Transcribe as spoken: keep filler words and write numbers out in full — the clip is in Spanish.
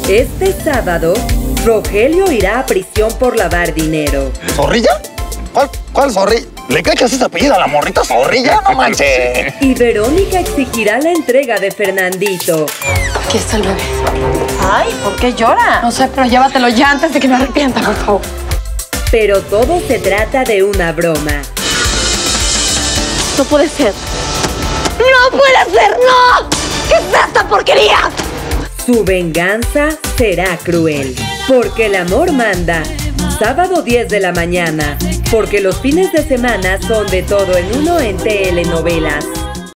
Este sábado, Rogelio irá a prisión por lavar dinero. ¿Zorrilla? ¿Cuál, cuál zorrilla? ¿Le cae que así se apellida a la morrita Zorrilla? ¡No manches! Y Verónica exigirá la entrega de Fernandito. Aquí está el bebé. Ay, ¿por qué llora? No sé, pero llévatelo ya antes de que me arrepienta, por favor. Pero todo se trata de una broma. No puede ser. ¡No puede ser! ¡No! ¿Qué es esta porquería? Su venganza será cruel. Porque el amor manda. Sábado diez de la mañana. Porque los fines de semana son de todo en uno en telenovelas.